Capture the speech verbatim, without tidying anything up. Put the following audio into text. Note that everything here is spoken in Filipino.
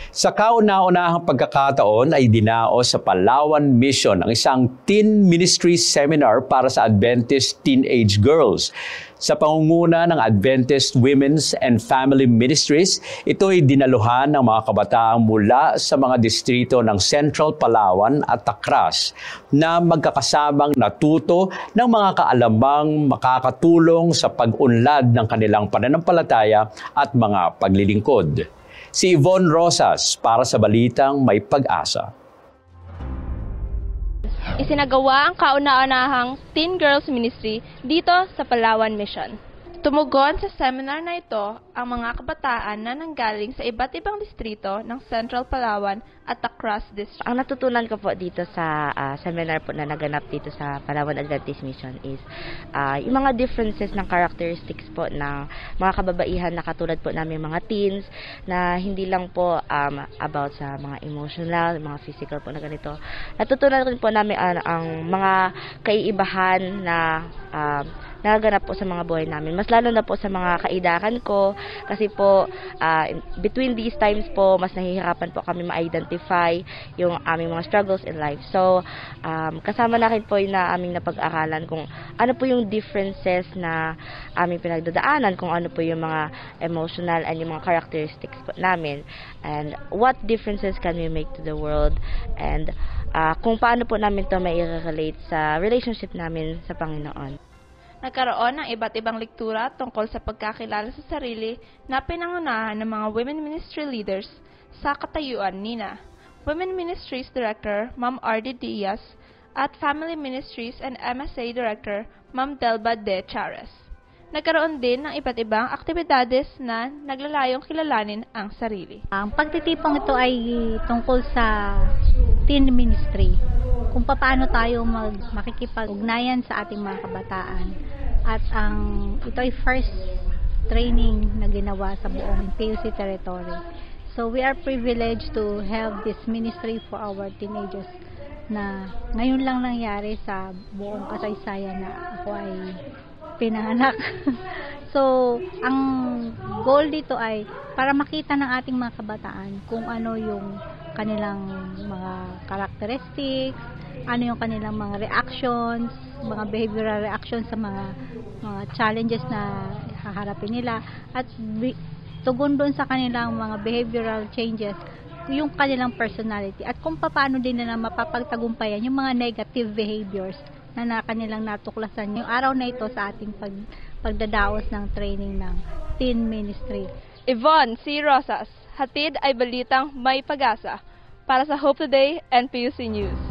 Sa kauna-unahang pagkakataon ay dinaos sa Palawan Mission ang isang teen ministry seminar para sa Adventist teenage girls. Sa pangunguna ng Adventist Women's and Family Ministries, ito ay dinaluhan ng mga kabataan mula sa mga distrito ng Central Palawan at Tacras na magkakasamang natuto ng mga kaalamang makakatulong sa pag-unlad ng kanilang pananampalataya at mga paglilingkod. Si Yvonne Rosas para sa Balitang May Pag-asa. Isinagawa ang kauna-unahang Teen Girls Ministry dito sa Palawan Mission. Tumugon sa seminar na ito ang mga kabataan na nanggaling sa iba't ibang distrito ng Central Palawan at Tacras District. Ang natutunan ko po dito sa uh, seminar po na naganap dito sa Palawan Adventist Mission is uh, yung mga differences ng characteristics po ng mga kababaihan na katulad po namin mga teens na hindi lang po um, about sa mga emotional, mga physical po na ganito. Natutunan rin po namin uh, ang mga kaiibahan na um, nagaganap po sa mga buhay namin. Mas lalo na po sa mga kaidakan ko kasi po uh, between these times po mas nahihirapan po kami ma-identify yung aming mga struggles in life. So um, kasama na rin po yung na aming napag-aralan kung ano po yung differences na aming pinagdadaanan, kung ano po yung mga emotional and yung mga characteristics po namin, and what differences can we make to the world, and uh, kung paano po namin to may i-relate sa relationship namin sa Panginoon. Nagkaroon ng iba't ibang lektura tungkol sa pagkakilala sa sarili na pinangunahan ng mga women ministry leaders sa katayuan nina Women Ministries Director Ma'am R D Diaz at Family Ministries and M S A Director Ma'am Delba De Chares. Nagkaroon din ng iba't ibang aktibidades na naglalayong kilalanin ang sarili. Ang pagtitipong ito ay tungkol sa teen ministry, kung paano tayo mag makikipag-ugnayan sa ating mga kabataan. At ang ito ay first training na ginawa sa buong P U C territory. So we are privileged to have this ministry for our teenagers na ngayon lang nangyari sa buong kasaysayan na ako ay pinanganak. So, ang goal dito ay para makita ng ating mga kabataan kung ano yung kanilang mga characteristics, ano yung kanilang mga reactions, mga behavioral reactions sa mga mga challenges na haharapin nila, at tugon doon sa kanilang mga behavioral changes yung kanilang personality, at kung paano din nila mapapagtagumpayan yung mga negative behaviors na, na kanilang natuklasan yung araw na ito sa ating pag, pagdadaos ng training ng teen ministry. Yvonne C. Rosas, hatid ay balitang may pag-asa para sa Hope Today and P U C News.